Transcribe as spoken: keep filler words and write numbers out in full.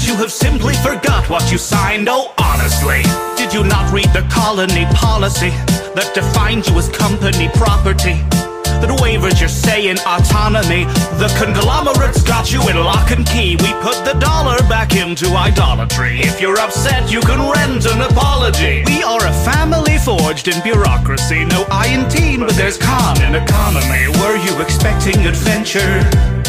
You have simply forgot what you signed, oh honestly. Did you not read the colony policy that defined you as company property? That waivers your say in autonomy. The conglomerates got you in lock and key. We put the dollar back into idolatry. If you're upset, you can rent an apology. We are a family forged in bureaucracy. No I in teen, but there's con in economy. Were you expecting adventure?